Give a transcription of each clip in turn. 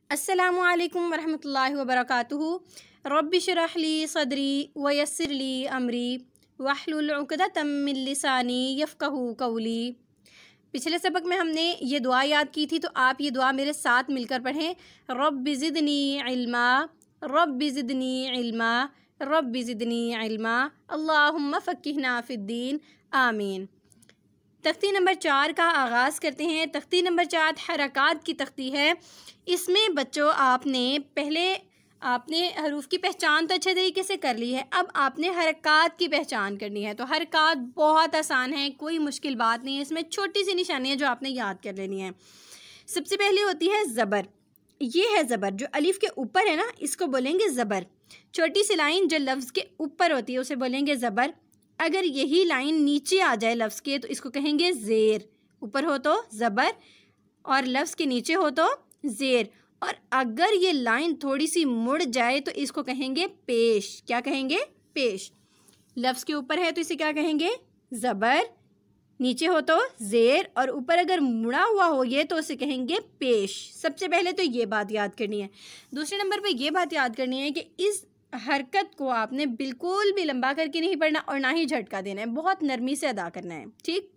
अस्सलामु अलैकुम वरहमतुल्लाहि वबरकातुहू। रब्बि इश्रह ली सदरी वयस्सिर ली अमरी वहलुल उक़दतम मिन लिसानी यफ़क़हू क़ौली। पिछले सबक में हमने ये दुआ याद की थी, तो आप ये दुआ मेरे साथ मिलकर पढ़ें। रब्बि ज़िदनी इल्मा, रब्बि ज़िदनी इल्मा, रब्बि ज़िदनी इल्मा, अल्लाहुम्मा फ़क़्क़िहना फ़िद्दीन, आमीन। तख्ती नंबर 4 का आगाज़ करते हैं। तख्ती नंबर 4 हरकात की तख्ती है। इसमें बच्चों आपने हरूफ की पहचान तो अच्छे तरीके से कर ली है, अब आपने हरकात की पहचान करनी है। तो हरकात बहुत आसान है, कोई मुश्किल बात नहीं है, इसमें छोटी सी निशानियाँ जो आपने याद कर लेनी है। सबसे पहले होती है ज़बर। ये है ज़बर, जो अलिफ के ऊपर है ना, इसको बोलेंगे ज़बर। छोटी सी लाइन जो लफ्ज़ के ऊपर होती है उसे बोलेंगे ज़बर। अगर यही लाइन नीचे आ जाए लफ्ज़ के तो इसको कहेंगे ज़ेर। ऊपर हो तो ज़बर और लफ्ज़ के नीचे हो तो ज़ेर। और अगर ये लाइन थोड़ी सी मुड़ जाए तो इसको कहेंगे पेश। क्या कहेंगे? पेश। लफ्ज़ के ऊपर है तो इसे क्या कहेंगे? ज़बर। नीचे हो तो ज़ेर, और ऊपर अगर मुड़ा हुआ हो ये तो उसे कहेंगे पेश। सबसे पहले तो ये बात याद करनी है। दूसरे नंबर पे ये बात याद करनी है कि इस हरकत को आपने बिल्कुल भी लंबा करके नहीं पढ़ना और ना ही झटका देना है, बहुत नरमी से अदा करना है, ठीक।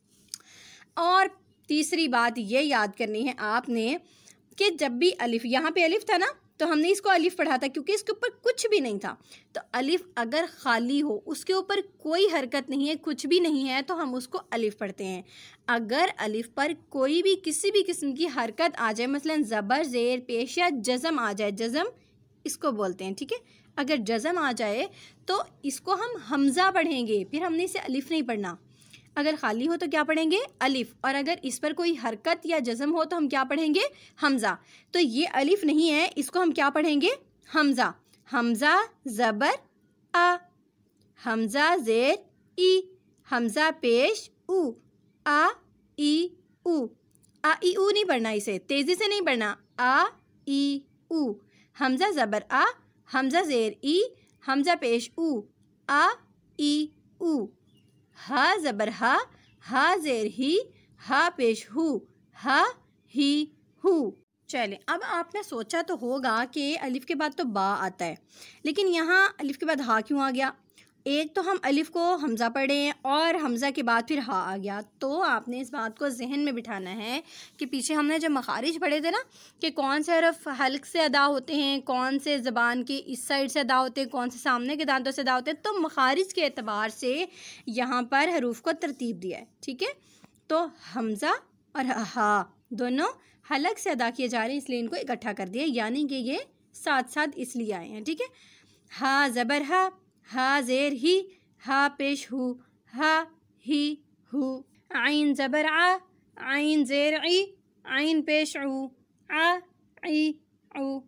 और तीसरी बात ये याद करनी है आपने कि जब भी अलिफ, यहाँ पे अलिफ था ना, तो हमने इसको अलिफ पढ़ा था क्योंकि इसके ऊपर कुछ भी नहीं था। तो अलिफ अगर खाली हो, उसके ऊपर कोई हरकत नहीं है, कुछ भी नहीं है, तो हम उसको अलिफ पढ़ते हैं। अगर अलिफ पर कोई भी किसी भी किस्म की हरकत आ जाए, मसलन ज़बर, ज़ेर, पेश या जज़म आ जाए, जज़म इसको बोलते हैं, ठीक है। अगर जज़म आ जाए तो इसको हम हमज़ा पढ़ेंगे, फिर हमने इसे अलिफ नहीं पढ़ना। अगर खाली हो तो क्या पढ़ेंगे? अलिफ। और अगर इस पर कोई हरकत या जज़म हो तो हम क्या पढ़ेंगे? हमज़ा। तो ये अलिफ नहीं है, इसको हम क्या पढ़ेंगे? हमज़ा। हमज़ा ज़बर आ, हमज़ा ज़ेर ई, हमज़ा पेश ऊ, आ ई ऊ। आ ई ऊ नहीं पढ़ना, इसे तेज़ी से नहीं पढ़ना। आ ई ऊ। हमज़ा ज़बर आ, हमज़ा ज़ेर ई, हमज़ा पेश ऊ, आ ई ऊ। हा ज़बर हा ज़ेर ही, हा पेश हु, हा ही हु। चले, अब आपने सोचा तो होगा कि अलिफ के बाद तो बा आता है, लेकिन यहाँ अलिफ के बाद हा क्यों आ गया? एक तो हम अलिफ को हमज़ा पढ़े और हमज़ा के बाद फिर हा आ गया। तो आपने इस बात को जहन में बिठाना है कि पीछे हमने जब मखारिज पढ़े थे ना, कि कौन से हरफ हल्क से अदा होते हैं, कौन से ज़बान की इस साइड से अदा होते हैं, कौन से सामने के दांतों से अदा होते हैं, तो मखारिज के एतबार से यहाँ पर हरूफ को तरतीब दिया है, ठीक है। तो हमज़ा और हा दोनों हल्क से अदा किए जा रहे हैं, इसलिए इनको इकट्ठा कर दिया, यानी कि ये साथ साथ इसलिए आए हैं, ठीक है। हा ज़बर हा ज़ेर ही, हा पेश हु, हा ही हु। आइन ज़बर आ, आइन ज़ेर ई, आइन पेश ऊ, आ ई ऊ।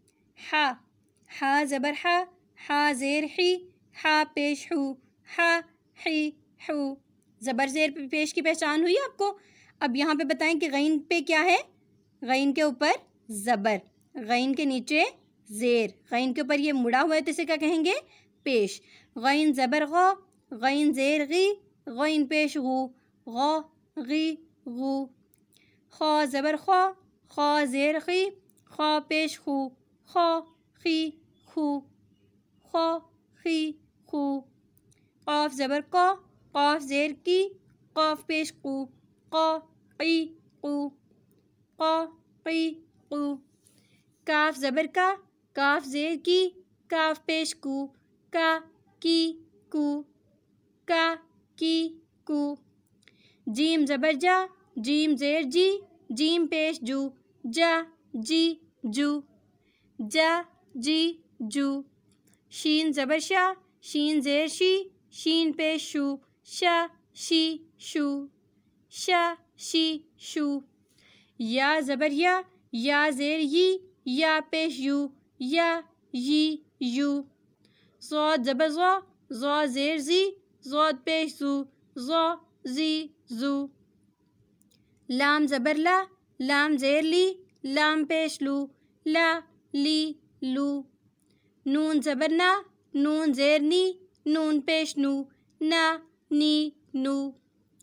हा ज़बर हा ज़ेर ही, हा पेश हु, हा ही हु। ज़बर ज़ेर पेश की पहचान हुई आपको। अब यहाँ पे बताएं कि गैन पे क्या है? गैन के ऊपर ज़बर, गैन के नीचे ज़ेर, गैन के ऊपर ये मुड़ा हुआ है तो इसे क्या कहेंगे? पेश। गैन ज़बर गौ, गैन ज़ेर गी, गैन पेश गु, गौ गी गु। खौ ज़बर खौ, खौ ज़ेर गी, खौ पेश खु, खौ खी खु, खौ खी खु। क़ाफ ज़बर कौ, क़ाफ ज़ेर की, क़ाफ पेश कु, क़ौ क़ी कु, क़ौ क़ी कु। काफ ज़बर का, काफ ज़ेर की, काफ पेश कु, का की कु, का की कु। जीम ज़बर जा, जीम ज़ेर जी, जीम पेश जू, जा जी जू, जा जी जू। शीन ज़बर शा, शीन ज़ेर शी, शीन पेश शू, शा शी शू, शा शी शू। या ज़बर या ज़ेर यी, या पेश यू, या यी यू। ज़ौद ज़बर ज़ौ, ज़ौ ज़ेर ज़ी, ज़ौद पेश ज़ू, ज़ौ ज़ी ज़ू। लाम ज़बर ला, लाम ज़ेर ली, लाम पेश लू, ला ली लू। नून ज़बर ना, नून ज़ेर नी, नून पेश नू, ना नी नू।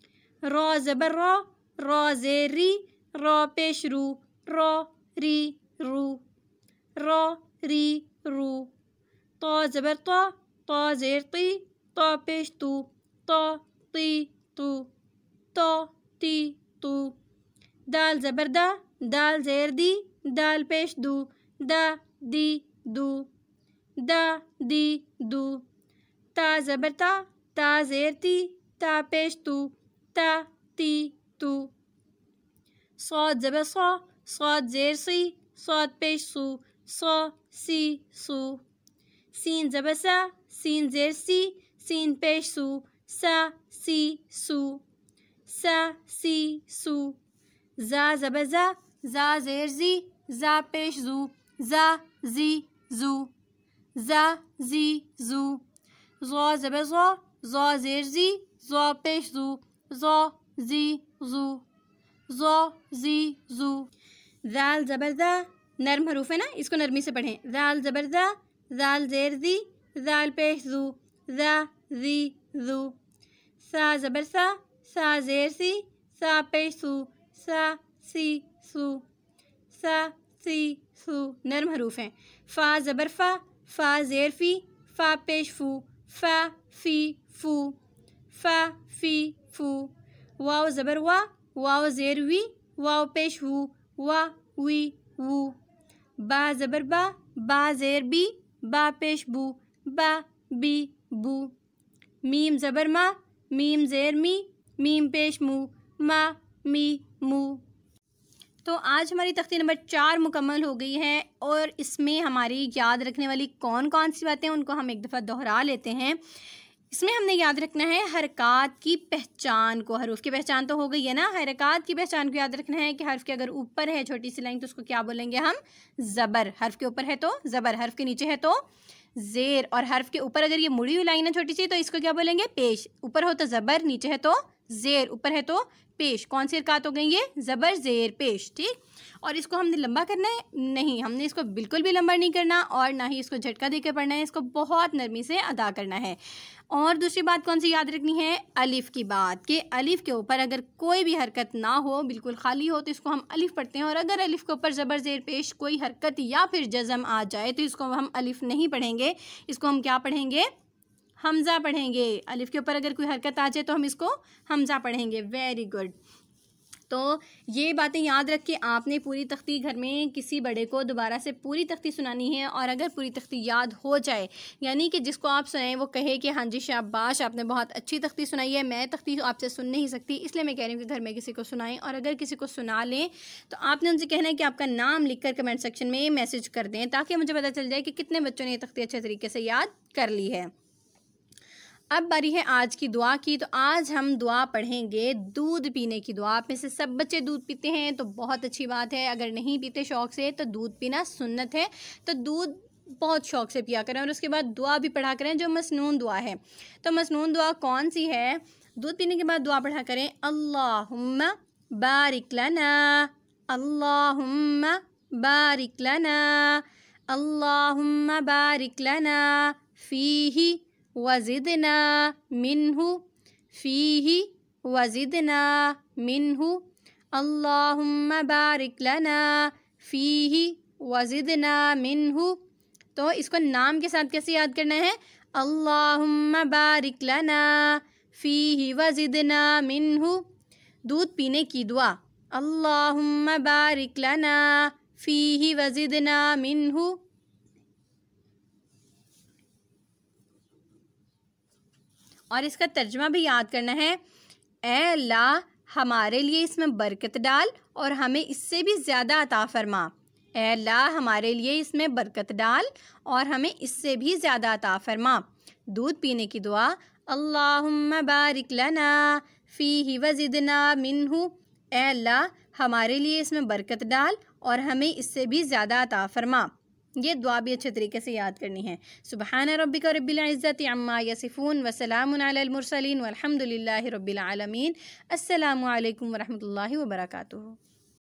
रौ ज़बर रौ, रौ ज़ेर री, रौ पेश रू, रौ री رو، را ری رو، طا زبر طا، طا زیر طی، طا پیش تو، طا تی تو، طا تی تو، دال زبر دا، دال زیر دی، دال پیش دو، دا دی دو، دا دی دو، تا زبر تا، تا زیر تی، تا پیش تو، تا تی تو، صاد زبر صا، صاد زیر سی، صاد پیش سو، صا سی سو، سین زبر سا، سین زیر سی، سین پیش سو، سا سی سو، سا سی سو، زا زبر زا، زا زیر زی، زا پیش زو، زا زی زو، زا زی زو، زا زبر زا، زا زیر زی، زا پیش زو، زا زی زو، زا زی زو، ذال زبر ذا، نرم حروف ہے نا، اس کو نرمی سے پڑھیں، ذال زبر ذا، ذال زیر زی، ذال پیش زو، ذا زی زو، سا زبر سا، سا زیر سی، سا پیش سو، سا سی سو، سا سی سو، نرم حروف ہیں، فا زبر فا، فا زیر فی، فا پیش فو، فا فی فو، فا فی فو، واو زبر وا، واو زیر وی، واو پیش وو، وا وی وو، با زبر با، با زیر بی، با پیش بو، با بی بو، میم زبر ما، میم زیر می، میم پیش مو، ما می مو۔ تو آج ہماری تختی نمبر 4 مکمل ہو گئی ہے، اور اس میں ہماری یاد رکھنے والی کون کون سی باتیں ان کو ہم ایک دفعہ دہرا لیتے ہیں۔ اس میں ہم نے یاد رکھنا ہے حرکات کی پہچان کو، حروف کی پہچان تو ہو گئی ہے نا، حرکات کی پہچان کو یاد رکھنا ہے کہ حرف کے اگر اوپر ہے چھوٹی سی لائن تو اس کو کیا بولیں گے ہم؟ زبر۔ حرف کے اوپر ہے تو زبر، حرف کے نیچے ہے تو زیر، اور حرف کے اوپر اگر یہ مڑی ہوئی لائن ہے چھوٹی سی تو اس کو کیا بولیں گے؟ پیش۔ اوپر ہو تو زبر، نیچے ہے تو زیر، اوپر ہے تو پیش۔ کون سی حرکات ہو گئی یہ؟ زبر زیر پیش، ٹھیک۔ اور اس کو ہم نے لمبا کرنا ہے؟ نہیں، ہم نے اس کو بالکل بھی لمبا نہیں کرنا، اور نہ ہی اس کو جھٹکا دے کے پڑھنا ہے، اس کو بہت نرمی سے ادا کرنا ہے۔ اور دوسری بات کون سی یاد رکھنی ہے؟ الف کی بات، کہ الف کے اوپر اگر کوئی بھی حرکت نہ ہو، بالکل خالی ہو، تو اس کو ہم الف پڑھتے ہیں، اور اگر الف کے اوپر زبر زیر پیش کوئی حرکت یا پھر جزم آ جائے تو اس کو ہم الف نہیں پڑھیں گے، اس کو ہم کیا پڑھیں گے؟ حمزہ پڑھیں گے۔ الف کے اوپر اگر کوئی حرکت آ جائے تو ہم اس کو حمزہ پڑھیں گے۔ Very good. تو یہ باتیں یاد رکھ کے آپ نے پوری تختی گھر میں کسی بڑے کو دوبارہ سے پوری تختی سنانی ہے، اور اگر پوری تختی یاد ہو جائے، یعنی کہ جس کو آپ سنائیں وہ کہے کہ ہاں جی شاباش، آپ نے بہت اچھی تختی سنائی ہے، میں تختی آپ سے سن نہیں سکتی، اس لیے میں کہہ رہی ہوں کہ گھر میں کسی کو سنائیں، اور اگر کسی کو سنا لیں تو آپ نے ان سے کہنا ہے کہ آپ کا نام لکھ کر کمنٹ سیکشن میں میسج کر دیں، تاکہ مجھے پتہ چل جائے کہ کتنے بچوں نے یہ تختی اچھے طریقے سے یاد کر لی ہے۔ اب باری ہے آج کی دعا کی، تو آج ہم دعا پڑھیں گے دودھ پینے کی دعا۔ آپ میں سے سب بچے دودھ پیتے ہیں تو بہت اچھی بات ہے، اگر نہیں پیتے شوق سے تو دودھ پینا سنت ہے، تو دودھ بہت شوق سے پیا کریں، اور اس کے بعد دعا بھی پڑھا کریں جو مسنون دعا ہے۔ تو مسنون دعا کون سی ہے؟ دودھ پینے کے بعد دعا پڑھا کریں، اللہم بارک لنا، اللہم بارک لنا، اللہم بارک لنا فیہ وزدنا منہ، فیہ وزدنا منہ، اللہم بارک لنا فیہ وزدنا منہ۔ تو اس کو نام کے ساتھ کیسے یاد کرنا ہے؟ اللہم بارک لنا فیہ وزدنا منہ، دودھ پینے کی دعا، اللہم بارک لنا فیہ وزدنا منہ۔ اور اس کا ترجمہ بھی یاد کرنا ہے، اے اللہ ہمارے لیے اس میں برکت ڈال اور ہمیں اس سے بھی زیادہ عطا فرما، اے اللہ ہمارے لیے اس میں برکت ڈال اور ہمیں اس سے بھی زیادہ عطا فرما۔ دودھ پینے کی دعا، اللہم بارک لنا فیہ وزدنا منہ، اے اللہ ہمارے لیے اس میں برکت ڈال اور ہمیں اس سے بھی زیادہ عطا فرما۔ یہ دعا بھی اچھے طریقے سے یاد کرنی ہے۔ سبحان ربک رب العزت عما یصفون وسلام علی المرسلین والحمد للہ رب العالمین۔ السلام علیکم ورحمۃ اللہ وبرکاتہ۔